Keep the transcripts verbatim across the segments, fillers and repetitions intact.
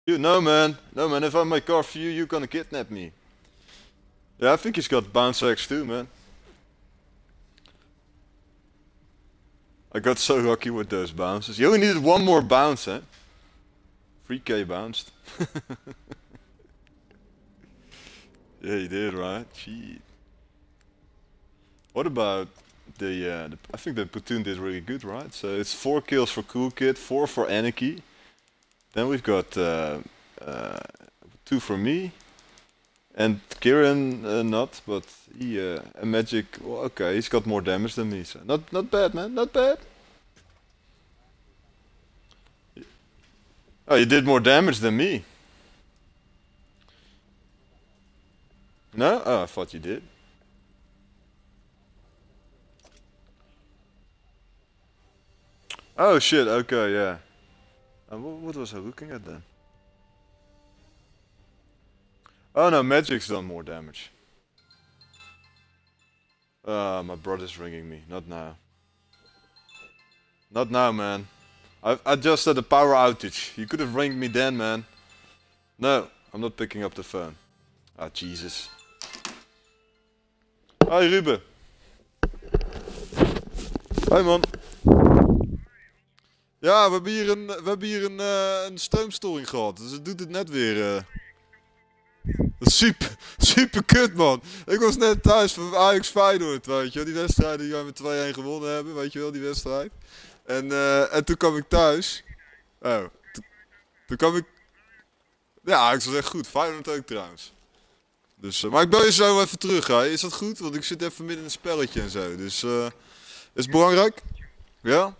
You no man, no man. If I make car for you, you're gonna kidnap me. Yeah, I think he's got bounce X too, man. I got so lucky with those bounces. You only needed one more bounce, eh? three K bounced. Yeah, you did, right? Gee. What about the, uh, the... I think the platoon did really good, right? So it's four kills for Cool Kid, four for Anarchy. Then we've got uh, uh, two for me. And Kieran uh, not, but he... Uh, and Magic... Well, okay, he's got more damage than me, so... Not, not bad, man, not bad. Oh, you did more damage than me. No? Oh, I thought you did. Oh shit, okay, yeah. Uh, what, what was I looking at then? Oh no, Magic's done more damage. Uh, my brother's ringing me. Not now. Not now, man. I I just had a power outage. You could have ringed me then, man. No, I'm not picking up the phone. Ah, Jesus. Hi, Ruben. Hoi, man. Ja, we hebben hier een, we hebben hier een, uh, een stroomstoring gehad. Dus het doet het net weer. Uh. Dat is super, super kut, man. Ik was net thuis van Ajax Feyenoord, weet je wel. Die wedstrijd die wij met twee-een gewonnen hebben, weet je wel, die wedstrijd. En, uh, en toen kwam ik thuis. Oh, toen, toen kwam ik... Ja, Ajax was echt goed. Feyenoord ook trouwens. Dus, uh, maar ik bel je zo even terug, hè. Is dat goed? Want ik zit even midden in een spelletje en zo. Dus, uh, is het belangrijk? Ja?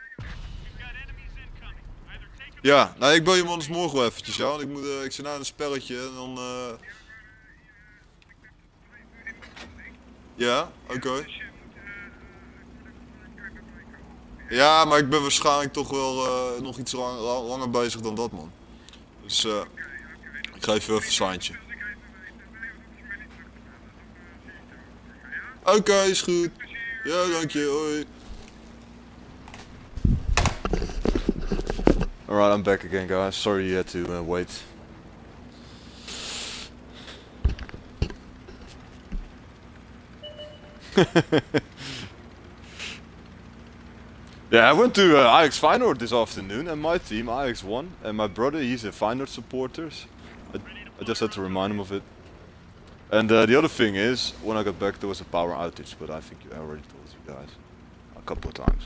Ja, nou ik bel je anders morgen wel eventjes, ja. Want ik, moet, uh, ik zit nou in een spelletje en dan... Uh... Ja, oké. Okay. Ja, maar ik ben waarschijnlijk toch wel uh, nog iets lang, langer bezig dan dat, man. Dus uh, ik geef je even een seintje. Oké, okay, is goed. Ja, dank je, hoi. Alright, I'm back again, guys. Sorry you had to uh, wait. Yeah, I went to uh, Ajax Feyenoord this afternoon, and my team, Ajax, won. And my brother, he's a Feyenoord supporter. I, I just had to remind him of it. And uh, the other thing is, when I got back, there was a power outage, but I think I already told you guys a couple of times.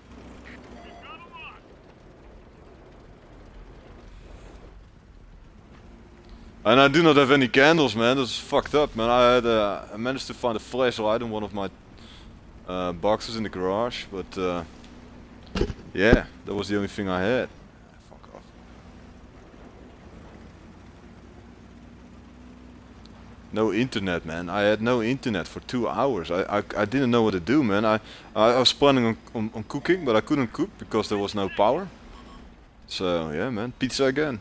And I do not have any candles, man. That's fucked up, man. I had uh, I managed to find a flashlight in one of my uh, boxes in the garage, but uh, yeah, that was the only thing I had. Fuck off. No internet, man. I had no internet for two hours. I I, I didn't know what to do, man. I I was planning on, on on cooking, but I couldn't cook because there was no power. So yeah, man. Pizza again.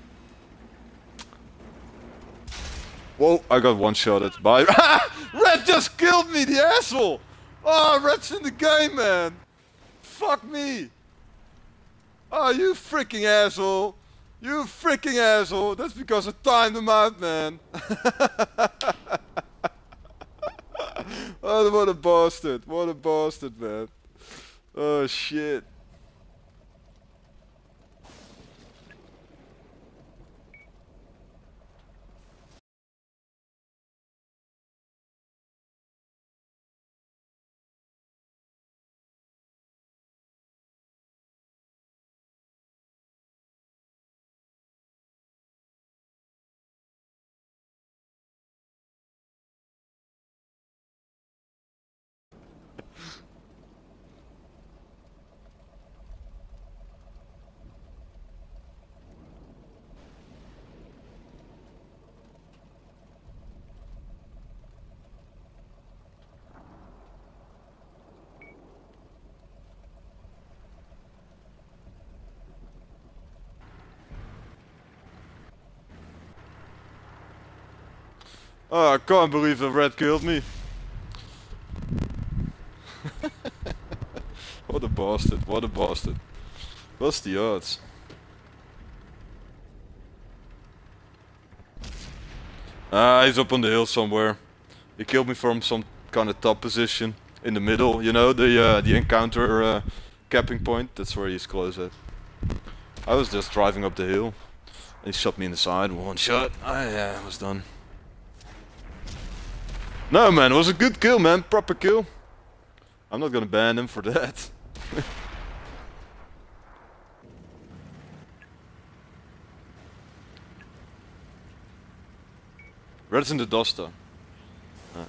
Whoa, I got one shot at by Red just killed me, the asshole! Oh, Red's in the game, man! Fuck me! Oh, you freaking asshole! You freaking asshole! That's because I timed him out, man! Oh, what a bastard! What a bastard, man! Oh, shit! Oh, I can't believe the Red killed me. What a bastard, what a bastard. What's the odds? Uh, he's up on the hill somewhere. He killed me from some kind of top position in the middle. You know, the uh, the encounter uh, capping point. That's where he's close at. I was just driving up the hill. He shot me in the side. One shot. I uh, was done. No, man, it was a good kill, man. Proper kill. I'm not gonna ban him for that. Red's in the Dosta. Ah.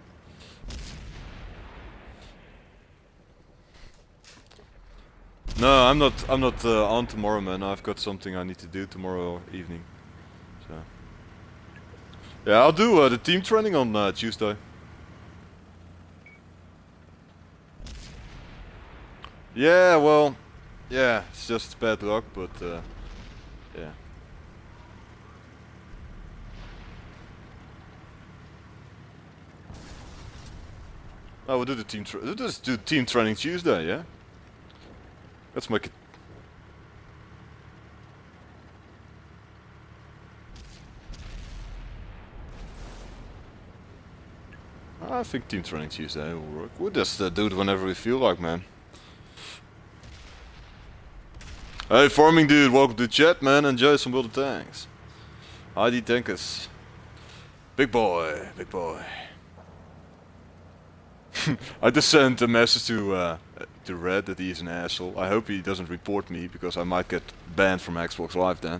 No, I'm not. I'm not uh, on tomorrow, man. I've got something I need to do tomorrow evening. So. Yeah, I'll do uh, the team training on uh, Tuesday. Yeah, well, yeah, it's just bad luck, but uh, yeah. Oh, we'll do the team. Tra we'll just do team training Tuesday, yeah. Let's make it. I think team training Tuesday will work. We'll just uh, do it whenever we feel like, man. Hey, farming dude, welcome to chat, man. Enjoy some World of Tanks. I D Tankers. Big boy, big boy. I just sent a message to uh, to Red that he's an asshole. I hope he doesn't report me because I might get banned from Xbox Live then.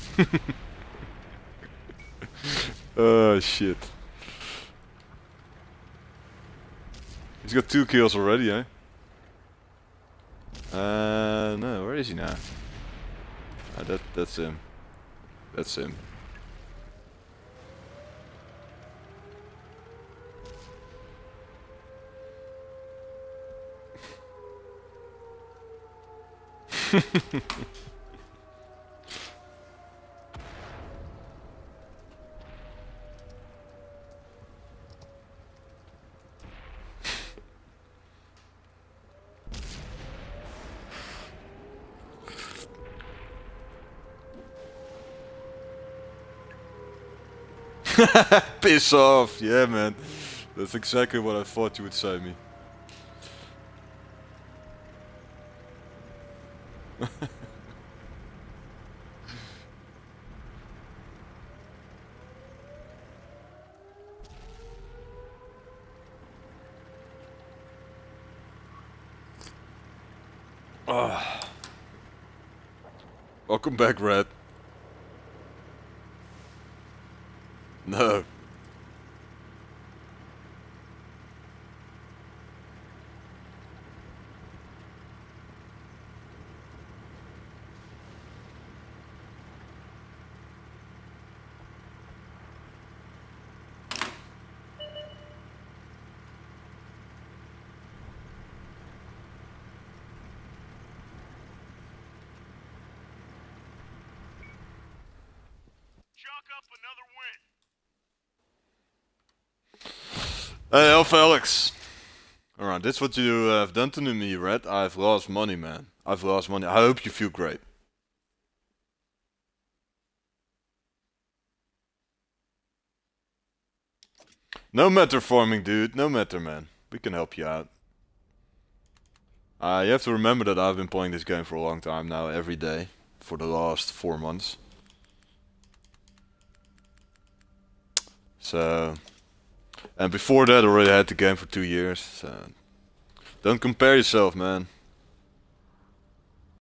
Oh shit. He's got two kills already, eh? Uh, no, where is he now? Uh, that that's him. That's him. Piss off, yeah man. That's exactly what I thought you would say me. Oh. Welcome back, Red. No. Hey, Alpha Alex. Alright, that's what you uh, have done to me, Red. I've lost money, man. I've lost money. I hope you feel great. No matter, farming dude. No matter, man. We can help you out. Uh, you have to remember that I've been playing this game for a long time now, every day. For the last four months. So... And before that I already had the game for two years, so... Don't compare yourself, man.